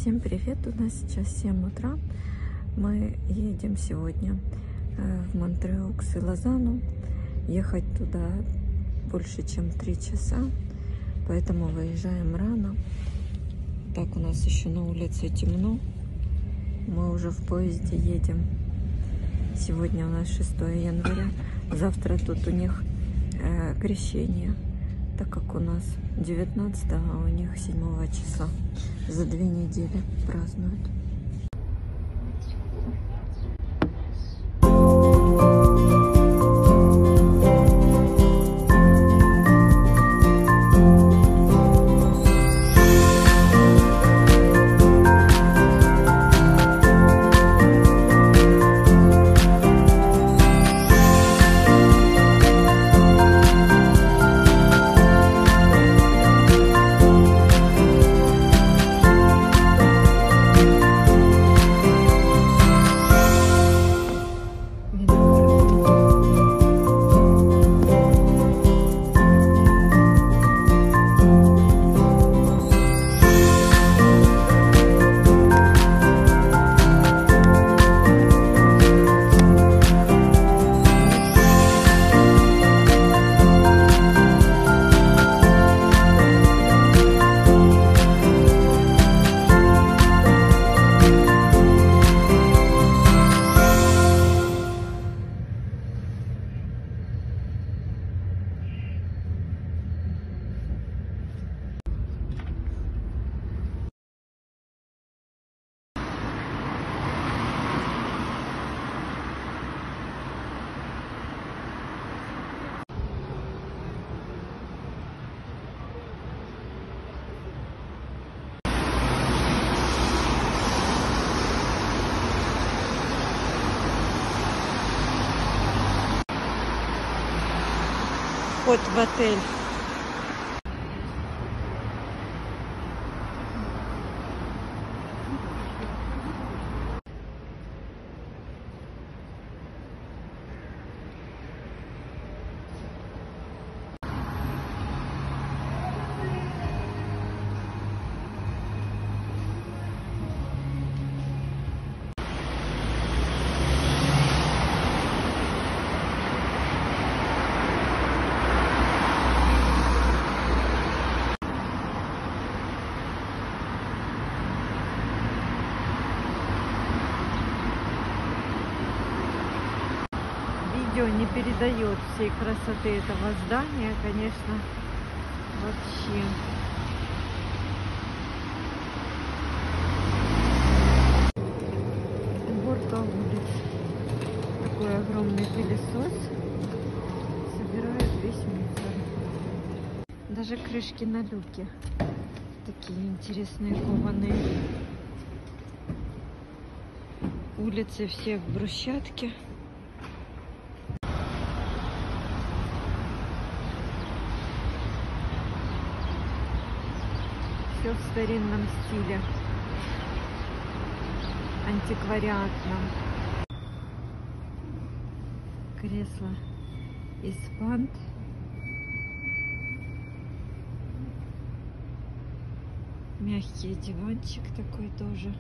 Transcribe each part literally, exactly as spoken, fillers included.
Всем привет! У нас сейчас семь утра. Мы едем сегодня в Монтреокс и Лозанну. Ехать туда больше, чем три часа, поэтому выезжаем рано. Так, у нас еще на улице темно. Мы уже в поезде едем. Сегодня у нас шестое января. Завтра тут у них э, крещение, так как у нас девятнадцатого, а у них седьмого числа. За две недели празднуют. Вход в отель. Видео не передает всей красоты этого здания, конечно, вообще. Уборка улиц. Такой огромный пылесос собирает весь мусор. Даже крышки на люке такие интересные, кованые. Улицы все в брусчатке. Все в старинном стиле, антиквариатном. Кресло из пант. Мягкий диванчик такой тоже.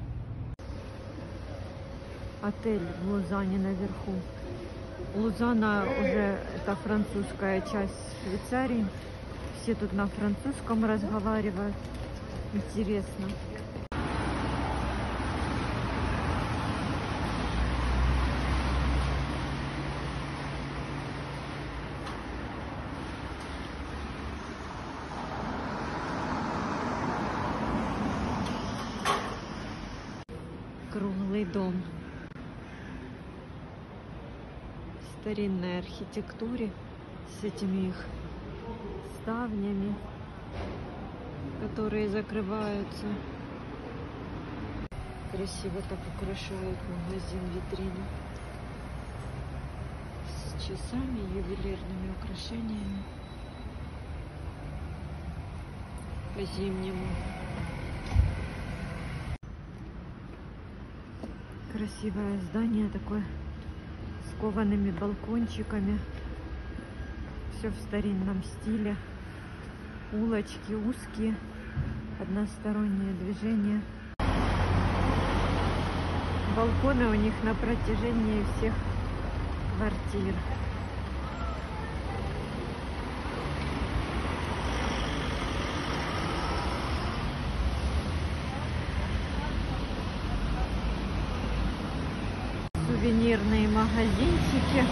Отель в Лозанне наверху. Лозанна уже это французская часть Швейцарии. Все тут на французском разговаривают. Интересно. Круглый дом в старинной архитектуре с этими их ставнями, которые закрываются. Красиво так украшают магазин, витрину с часами, ювелирными украшениями по-зимнему. Красивое здание такое с коваными балкончиками. Все в старинном стиле. Улочки узкие, одностороннее движение. Балконы у них на протяжении всех квартир. Сувенирные магазинчики.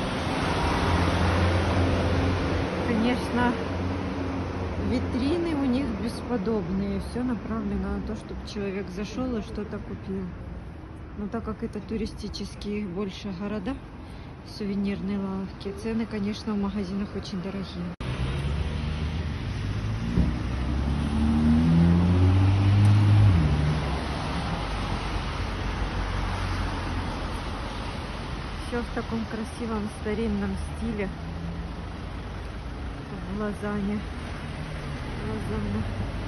Конечно, витрины у них бесподобные. Все направлено на то, чтобы человек зашел и что-то купил. Но так как это туристические больше города, сувенирные лавки, цены, конечно, в магазинах очень дорогие. Все в таком красивом старинном стиле. В Лозанне. Лозанна.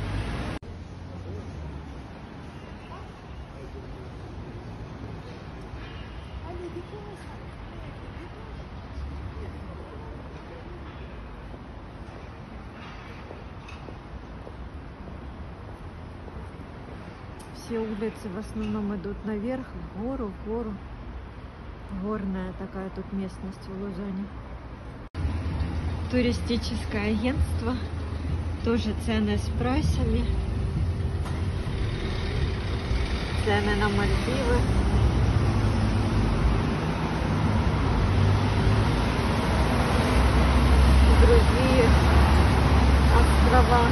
Все улицы в основном идут наверх, в гору, в гору. Горная такая тут местность в Лозанне. Туристическое агентство. Тоже цены с прайсами. Цены на Мальдивы. Другие острова.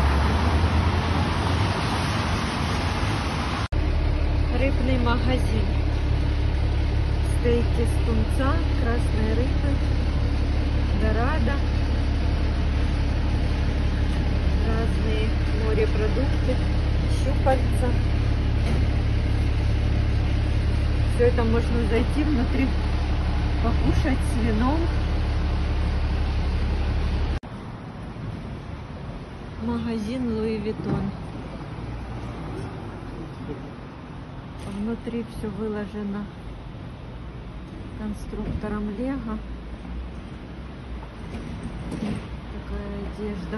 Рыбный магазин. Стейки с тунца, красной рыбы, дорадо, разные морепродукты, щупальца. Все это можно зайти внутри, покушать с вином. Магазин Луи Виттон. Внутри все выложено конструктором Лего. Такая одежда.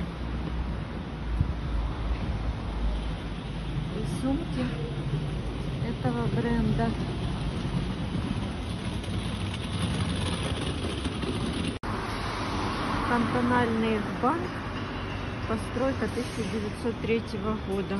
И сумки этого бренда. Кантональный банк. Постройка тысяча девятьсот третьего года.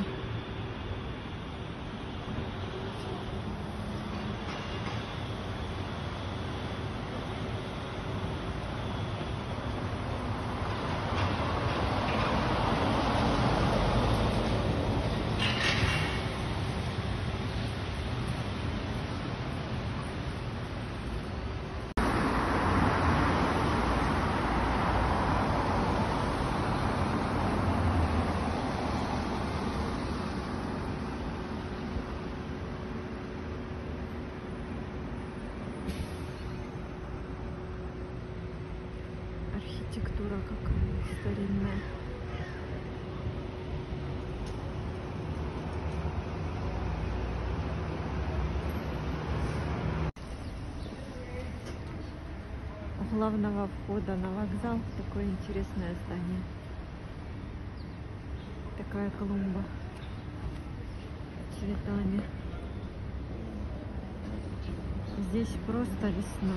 Архитектура какая старинная. У главного входа на вокзал такое интересное здание. Такая клумба с цветами. Здесь просто весна.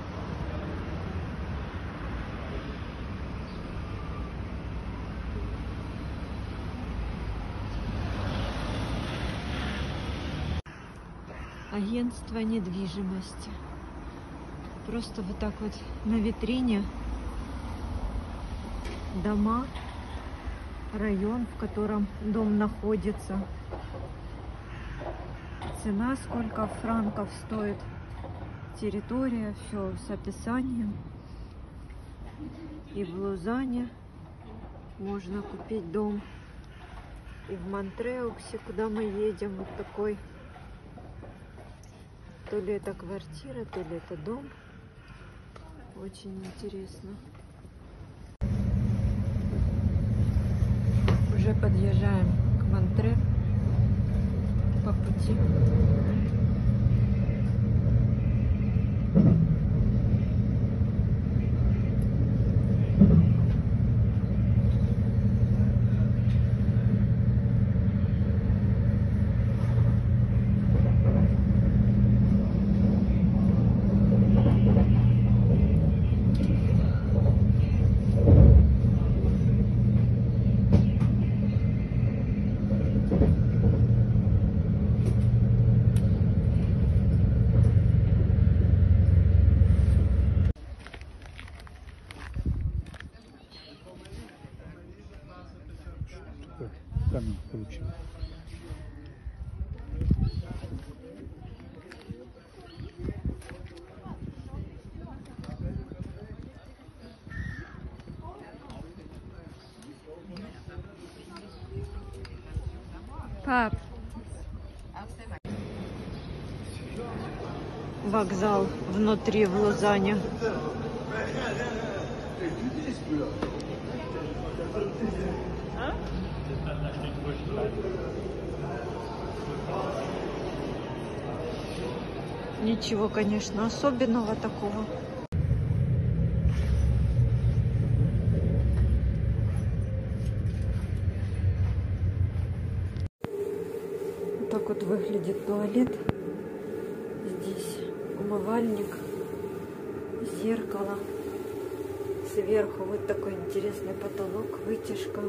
Агентство недвижимости. Просто вот так вот на витрине дома, район, в котором дом находится, цена, сколько франков стоит, территория, все с описанием. И в Лозанне можно купить дом. И в Монтреуксе, куда мы едем, вот такой. То ли это квартира, то ли это дом. Очень интересно. Уже подъезжаем к Монтре по пути. Хаб. Вокзал внутри, в Лозанне. Ничего, конечно, особенного такого. Вот так вот выглядит туалет. Здесь умывальник, зеркало. Сверху вот такой интересный потолок, вытяжка.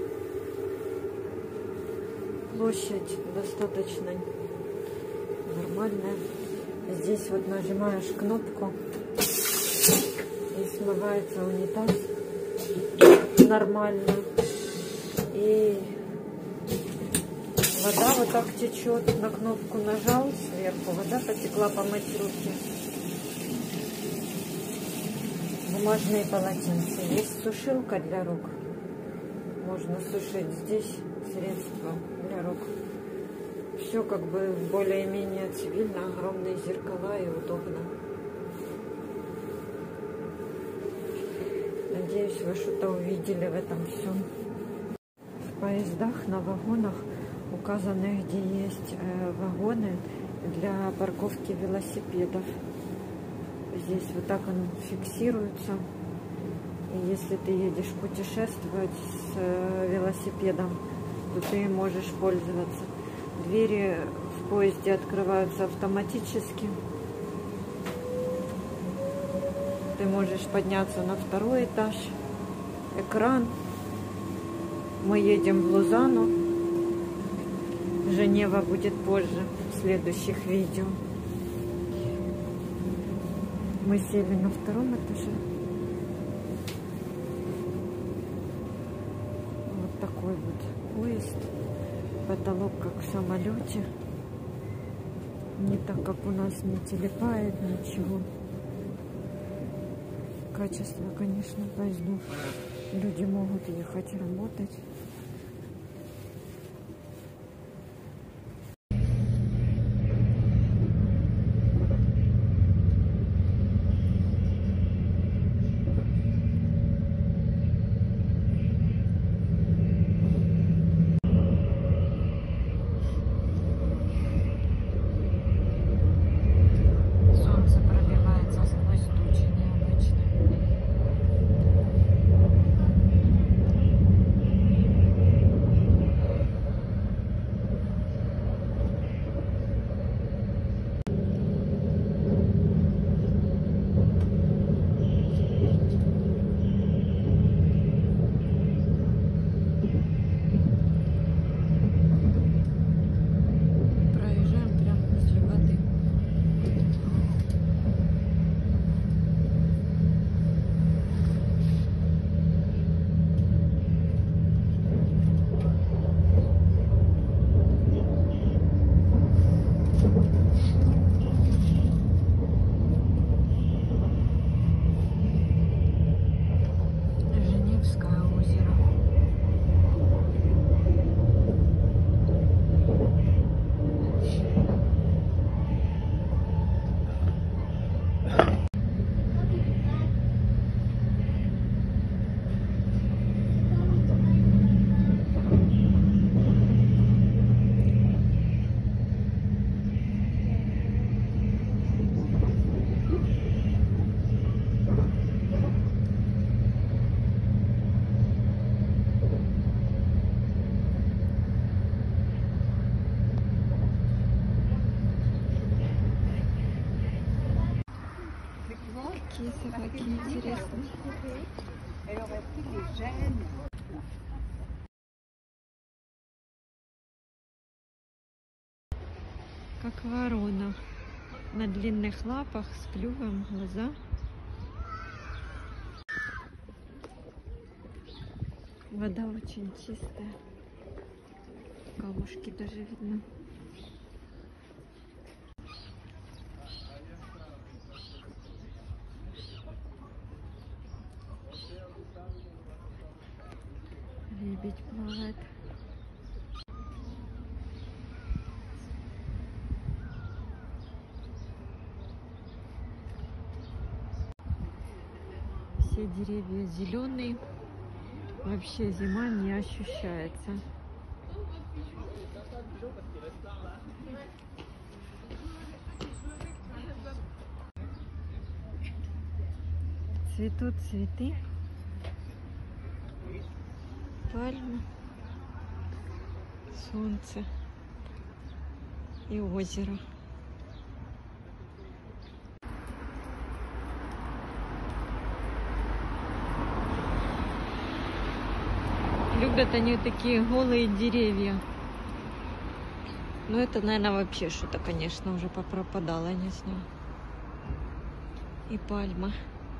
Площадь достаточно нормальная. Здесь вот нажимаешь кнопку и смывается унитаз нормально. И вода вот так течет. На кнопку нажал сверху, вода потекла, помыть руки. Бумажные полотенца. Есть сушилка для рук. Можно сушить. Здесь средства для рук. Все как бы более-менее цивильно. Огромные зеркала и удобно. Надеюсь, вы что-то увидели в этом всем. В поездах на вагонах указаны, где есть э, вагоны для парковки велосипедов. Здесь вот так он фиксируется. И если ты едешь путешествовать с э, велосипедом, то ты можешь пользоваться. Двери в поезде открываются автоматически. Ты можешь подняться на второй этаж. Экран. Мы едем в Лозанну. Женева будет позже, в следующих видео. Мы сели на втором этаже. Вот такой вот поезд. Потолок как в самолете. Не так, как у нас, не телепает, ничего. Качество, конечно, поездов. Люди могут ехать работать. Какие собаки интересные. Как ворона. На длинных лапах, с клювом, глаза. Вода очень чистая. Камушки даже видно. Лебедь плавает. все деревья зеленые. Вообще зима не ощущается. Цветут цветы. Пальмы. Солнце. И озеро. Любят они такие голые деревья. Но это, наверное, вообще что-то, конечно, уже попропадало, не знаю. И пальма.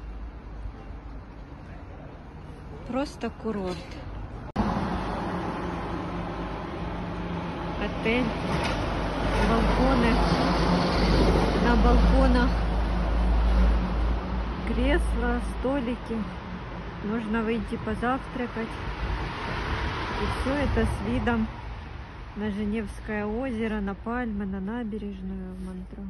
Просто курорт. Отель. Балконы. На балконах кресла, столики. Можно выйти позавтракать. И все это с видом на Женевское озеро, на пальмы, на набережную в Монтрео.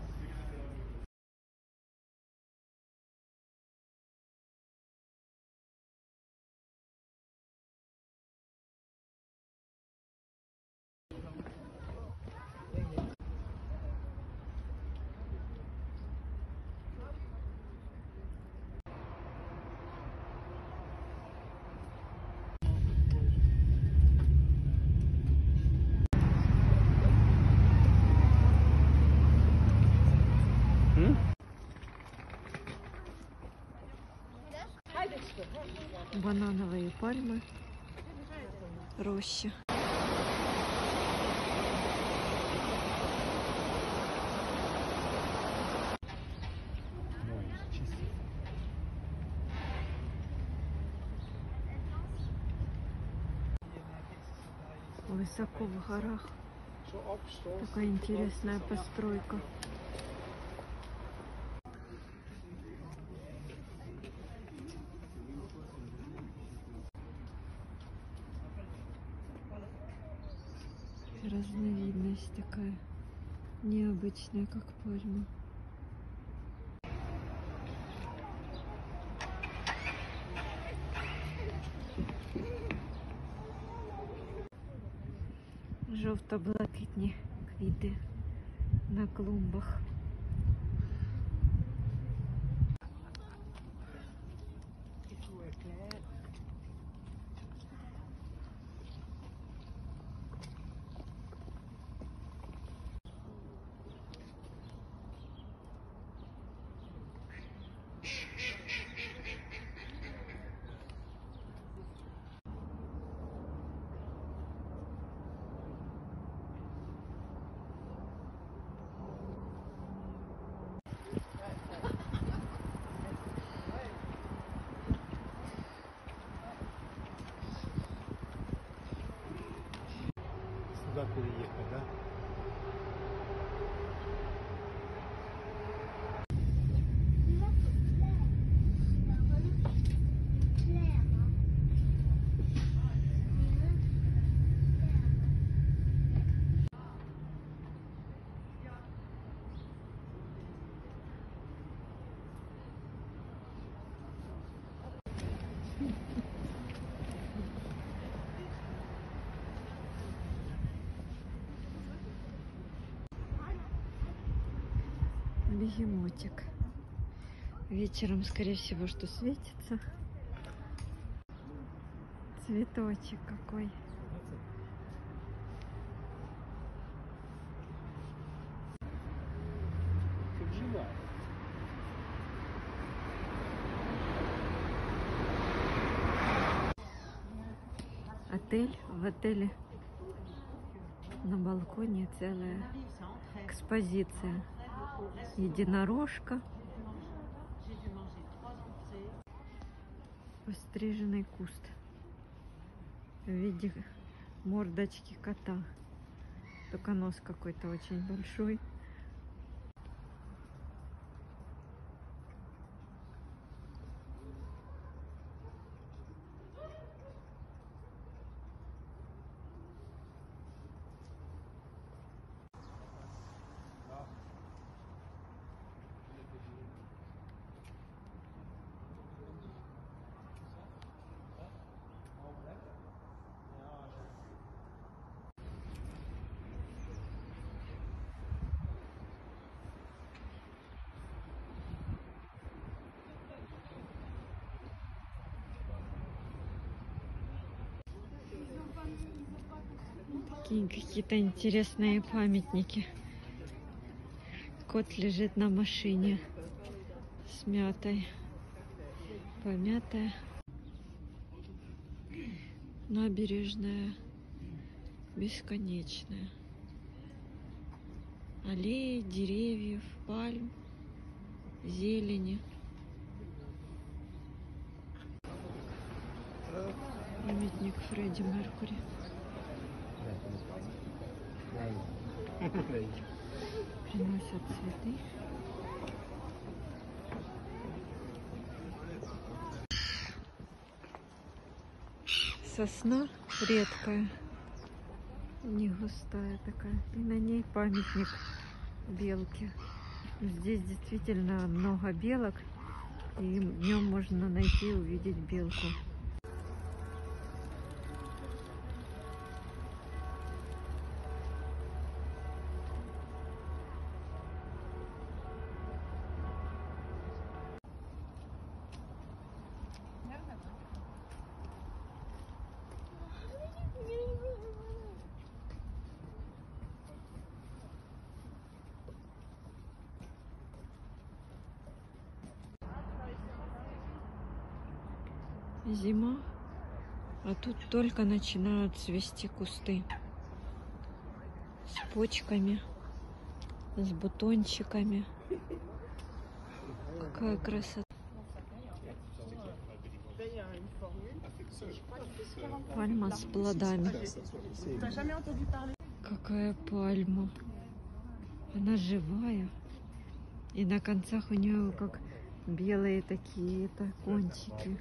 Банановые пальмы, роща. Высоко в горах. Такая интересная постройка. Разновидность такая необычная, как пальма. Жовто-блакитні квіти на клумбах. Сюда переехать, да? Бегемотик. Вечером, скорее всего, что светится. Цветочек какой. Отель. В отеле на балконе целая экспозиция. Единорожка. Постриженный куст в виде мордочки кота. Только нос какой-то очень большой. Такие какие-то интересные памятники. Кот лежит на машине, смятой, помятая. Набережная бесконечная. Аллеи, деревьев, пальм, зелени. Памятник Фредди Меркьюри. Приносят цветы. Сосна редкая, не густая такая, и на ней памятник белке. Здесь действительно много белок, и днем можно найти и увидеть белку. Зима, а тут только начинают цвести кусты с почками, с бутончиками. Какая красота! Пальма с плодами. Какая пальма! Она живая, и на концах у нее как белые такие это кончики.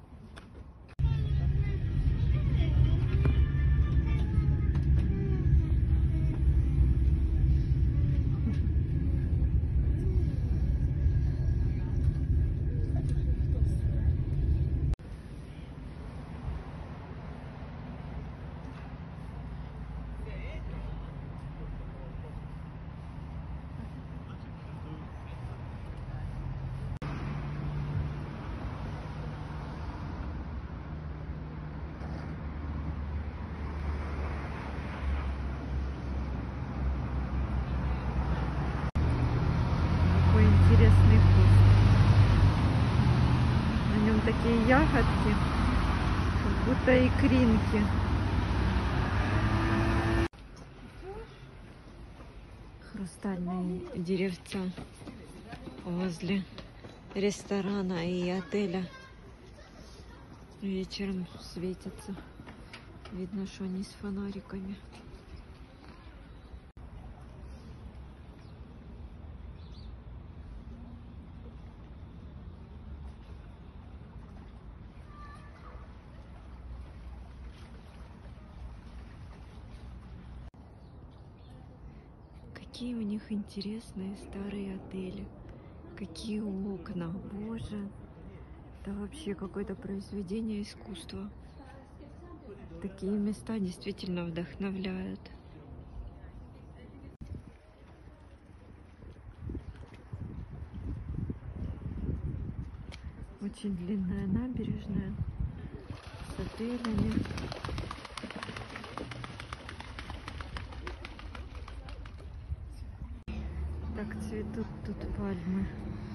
Интересный куст. На нем такие ягодки, как будто икринки. Хрустальные деревца возле ресторана и отеля вечером светятся. Видно, что они с фонариками. Какие у них интересные старые отели. Какие окна. Боже. Это вообще какое-то произведение искусства. Такие места действительно вдохновляют. Очень длинная набережная с отелями. Так цветут тут пальмы.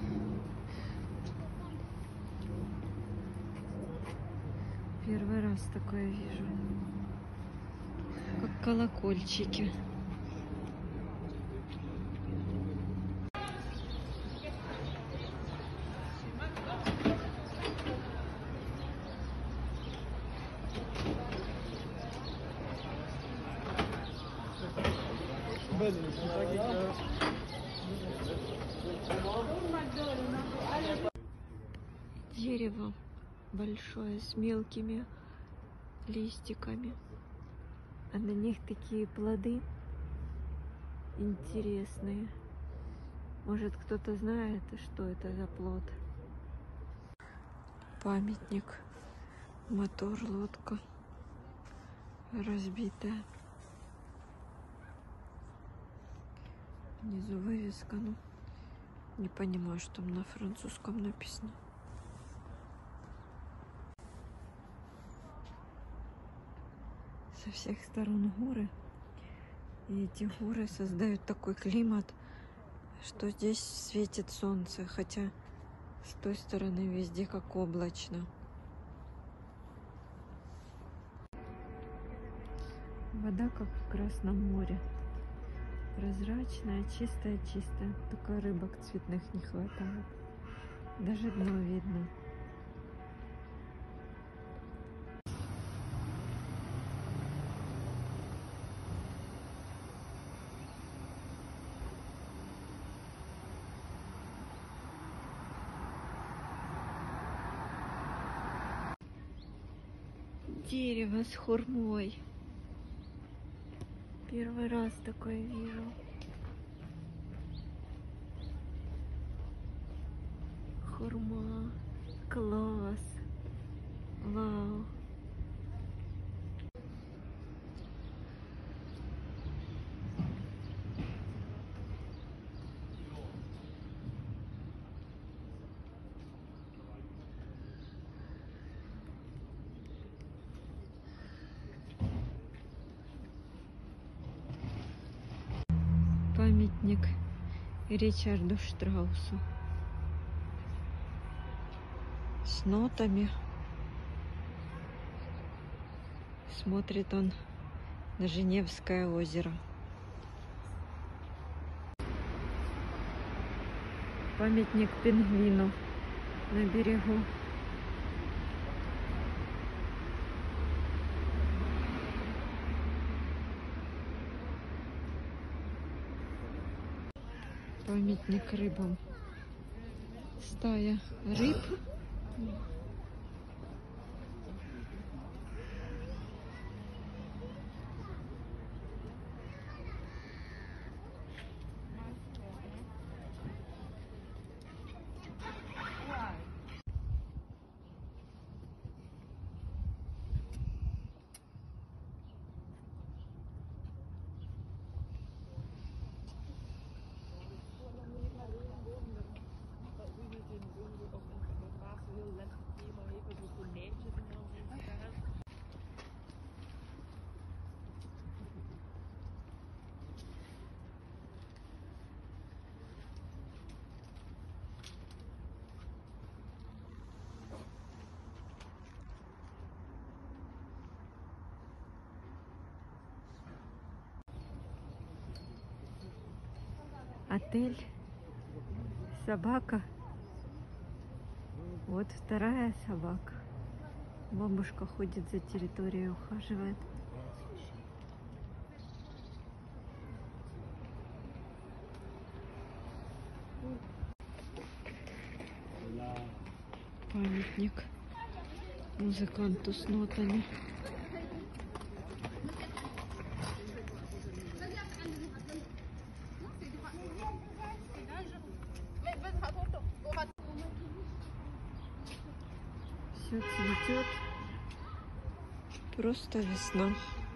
Первый раз такое вижу. Как колокольчики. Дерево большое с мелкими листиками, а на них такие плоды интересные. Может, кто-то знает, что это за плод? Памятник, мотор, лодка разбитая. Внизу вывеска, ну не понимаю, что там на французском написано. Со всех сторон горы И эти горы создают такой климат, что здесь светит солнце, хотя с той стороны везде как облачно. Вода как в Красном море. Прозрачная, чистая-чистая. Только рыбок цветных не хватает. Даже дно видно. Дерево с хурмой. Первый раз такое вижу. Хурма. Класс. Вау. Памятник Ричарду Штраусу с нотами. Смотрит он на Женевское озеро. Памятник пингвину на берегу. Памятник рыбам. Стая рыб. Отель. Собака. Вот вторая собака. Бабушка ходит за территорией, ухаживает. Памятник музыканту с нотами. Все цветет. Просто весна.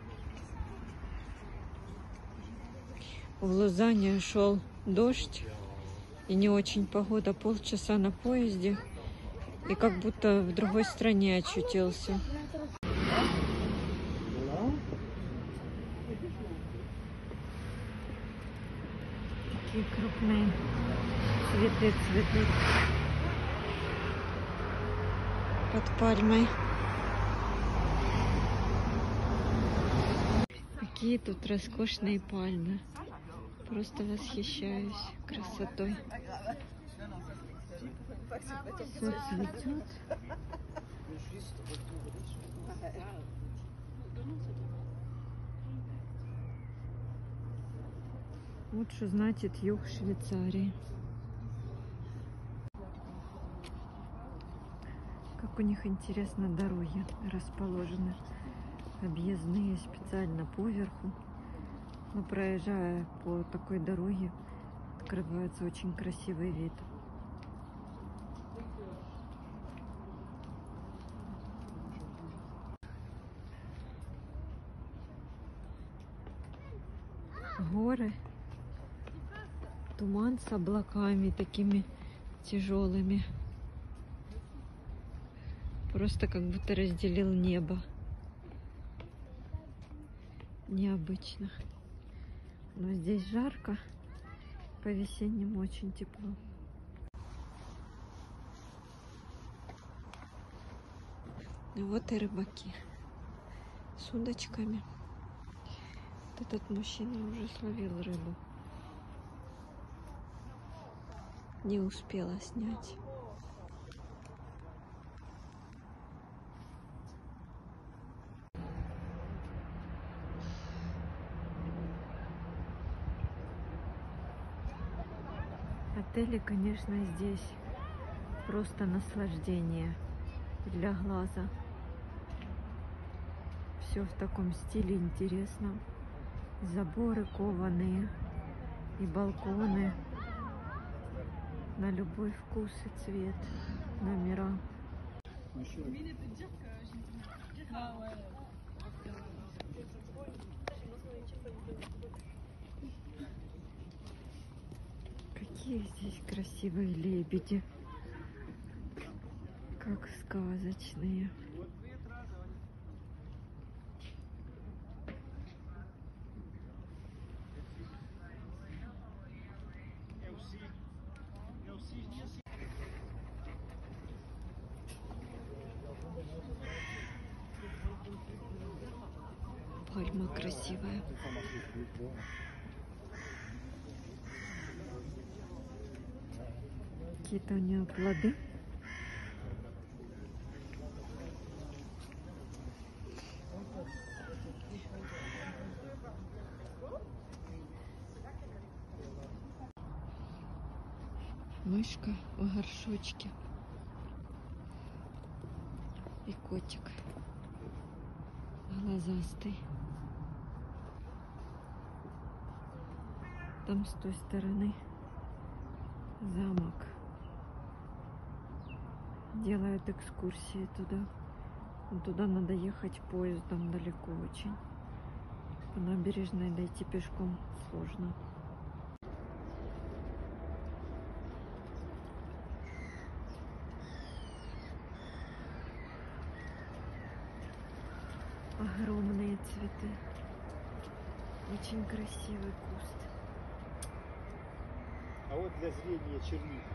В Лозанне шел дождь и не очень погода. Полчаса на поезде и как будто в другой стране очутился. Такие крупные цветы цветут под пальмой. Какие тут роскошные пальмы. Просто восхищаюсь красотой. Все цветет. Вот что значит юг Швейцарии. Как у них интересно дороги расположены. Объездные специально поверху. Но проезжая по такой дороге, открывается очень красивый вид. Горы, туман с облаками такими тяжелыми. Просто как будто разделил небо. Необычно. Но здесь жарко, по-весеннему очень тепло. Вот и рыбаки с удочками. Вот этот мужчина уже словил рыбу. Не успела снять. Отели, конечно, здесь просто наслаждение для глаза. Все в таком стиле интересно. Заборы кованые и балконы на любой вкус и цвет. Номера. Какие здесь красивые лебеди, как сказочные. Пальма красивая. Какие-то у нее плоды. Мышка в горшочке. И котик глазастый. Там с той стороны замок. Делают экскурсии туда. Но туда надо ехать поездом далеко очень. По набережной дойти пешком сложно. Огромные цветы. Очень красивый куст. А вот для зрения черника.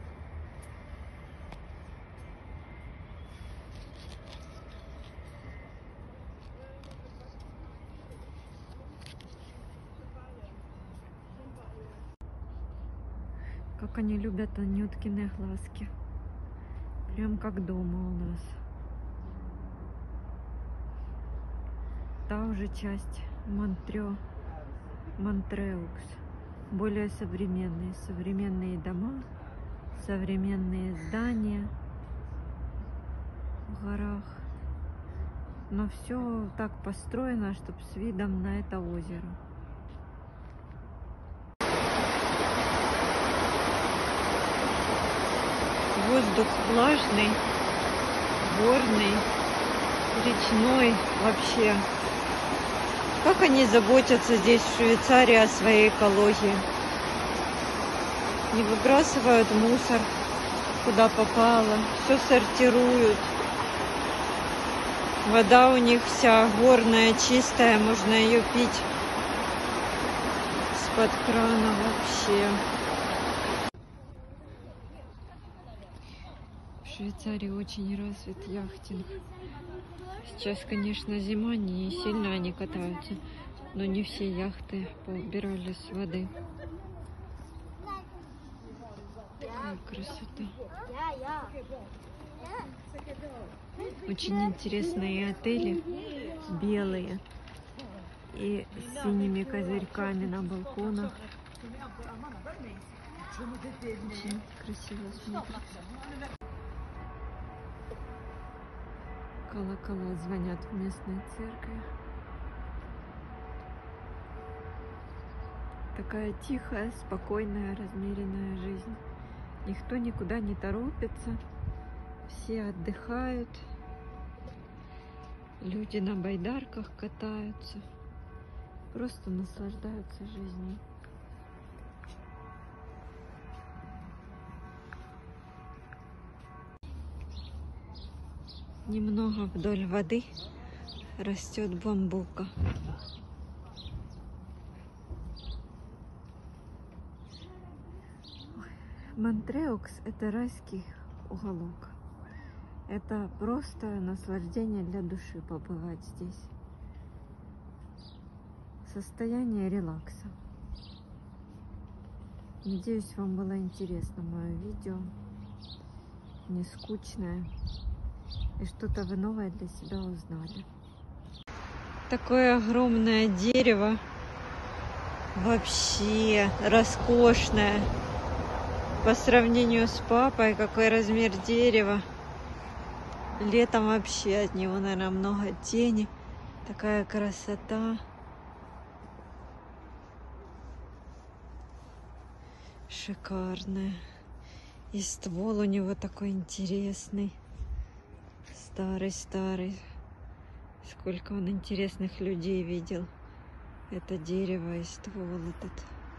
Как они любят анюткины глазки. Прям как дома у нас. Та уже часть Монтрео, Монтреукс. Более современные. Современные дома, современные здания в горах. Но все так построено, чтобы с видом на это озеро. Воздух влажный, горный, речной вообще. Как они заботятся здесь, в Швейцарии, о своей экологии. Не выбрасывают мусор, куда попало. Все сортируют. Вода у них вся горная, чистая. Можно ее пить из-под крана вообще. В Швейцарии очень развит яхтинг. Сейчас, конечно, зима, не сильно они катаются, но не все яхты поубирали с воды. Какая красота. Очень интересные отели, белые и с синими козырьками на балконах. Очень красиво смотрится. Колокола звонят в местной церкви. Такая тихая, спокойная, размеренная жизнь. Никто никуда не торопится. Все отдыхают. Люди на байдарках катаются. Просто наслаждаются жизнью. Немного вдоль воды растет бамбука. Монтреокс – это райский уголок. Это просто наслаждение для души побывать здесь. Состояние релакса. Надеюсь, вам было интересно мое видео, не скучное, и что-то вы новое для себя узнали. Такое огромное дерево, вообще роскошное. По сравнению с папой, какой размер дерева. Летом вообще от него, наверное, много тени. Такая красота. Шикарная. И ствол у него такой интересный. Старый-старый. Сколько он интересных людей видел. Это дерево и ствол этот.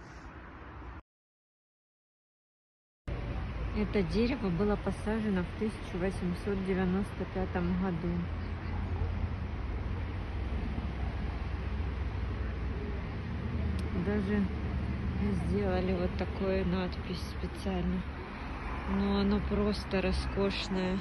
Это дерево было посажено в тысяча восемьсот девяносто пятом году. Даже сделали вот такую надпись специально. Но оно просто роскошное.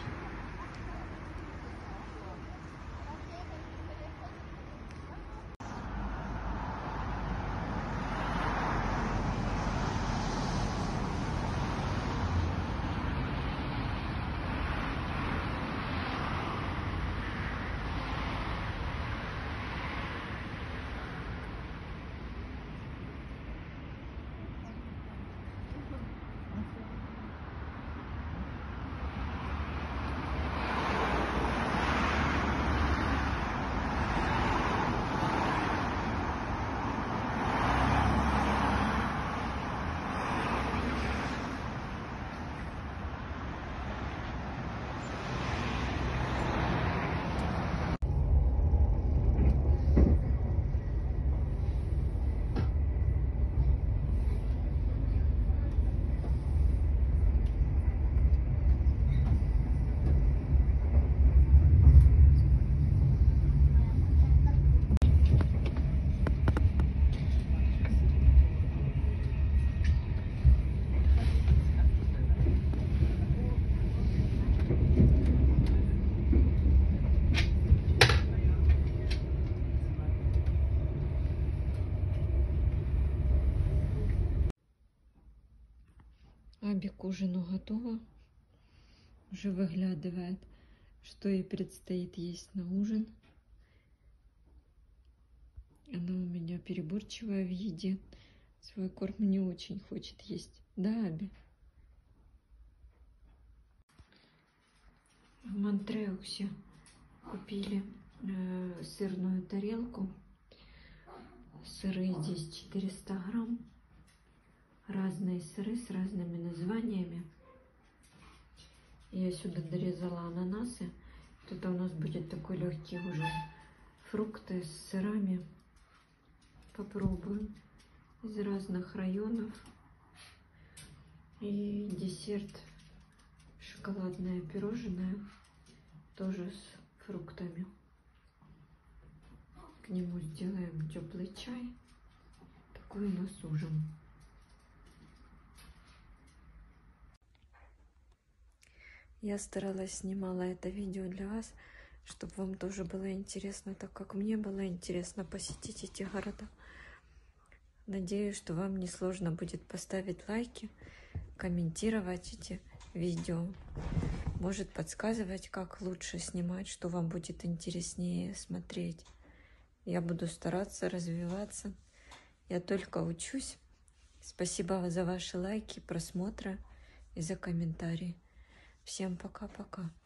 Аби к ужину готова. Уже выглядывает, что ей предстоит есть на ужин. Она у меня переборчивая в еде. Свой корм не очень хочет есть. Да, Аби? В Монтреоксе купили э, сырную тарелку. Сыры здесь четыреста грамм. Разные сыры с разными названиями. Я сюда дорезала ананасы. Тут у нас будет такой легкий ужин. Фрукты с сырами. Попробуем. Из разных районов. И десерт. Шоколадное пирожное. Тоже с фруктами. К нему сделаем теплый чай. Такой у нас ужин. Я старалась, снимала это видео для вас, чтобы вам тоже было интересно, так как мне было интересно посетить эти города. Надеюсь, что вам не сложно будет поставить лайки, комментировать эти видео. Может подсказывать, как лучше снимать, что вам будет интереснее смотреть. Я буду стараться развиваться. Я только учусь. Спасибо за ваши лайки, просмотры и за комментарии. Всем пока-пока.